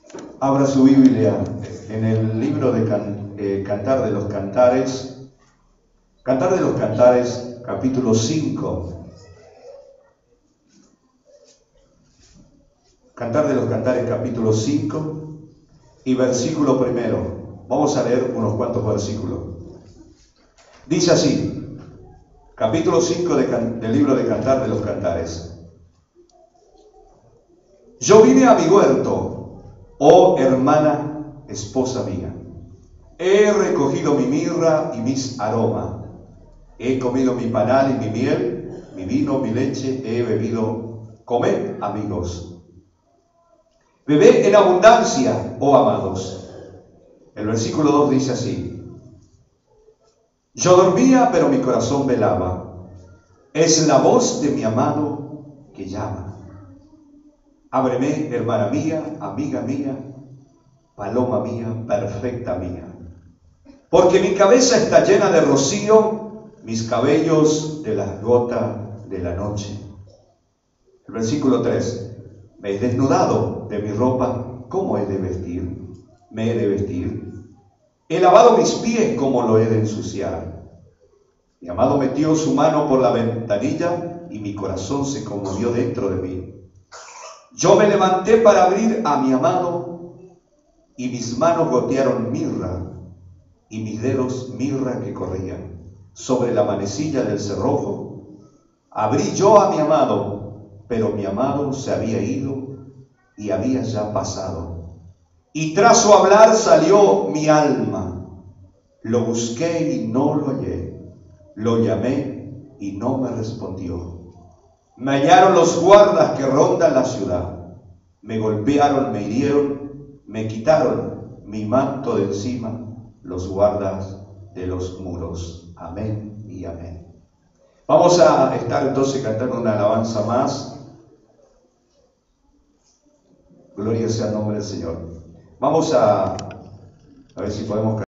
Abra su Biblia en el libro de Cantar de los Cantares. Cantar de los Cantares, capítulo 5. Cantar de los Cantares, capítulo 5 y versículo primero. Vamos a leer unos cuantos versículos. Dice así, capítulo 5 del libro de Cantar de los Cantares. Yo vine a mi huerto, oh hermana, esposa mía. He recogido mi mirra y mis aromas. He comido mi panal y mi miel, mi vino, mi leche, he bebido. Comed, amigos. Bebed en abundancia, oh amados. El versículo 2 dice así. Yo dormía, pero mi corazón velaba. Es la voz de mi amado que llama. Ábreme, hermana mía, amiga mía, paloma mía, perfecta mía. Porque mi cabeza está llena de rocío, mis cabellos de las gotas de la noche. El versículo 3. Me he desnudado de mi ropa, ¿cómo he de vestir? Me he de vestir. He lavado mis pies, ¿cómo lo he de ensuciar? Mi amado metió su mano por la ventanilla y mi corazón se conmovió dentro de mí. Yo me levanté para abrir a mi amado y mis manos gotearon mirra y mis dedos mirra que corrían sobre la manecilla del cerrojo. Abrí yo a mi amado, pero mi amado se había ido y había ya pasado. Y tras su hablar salió mi alma. Lo busqué y no lo hallé. Lo llamé y no me respondió. Me hallaron los guardas que rondan la ciudad. Me golpearon, me hirieron, me quitaron mi manto de encima, los guardas de los muros. Amén y amén. Vamos a estar entonces cantando una alabanza más. Gloria sea el nombre del Señor. Vamos a ver si podemos cantar.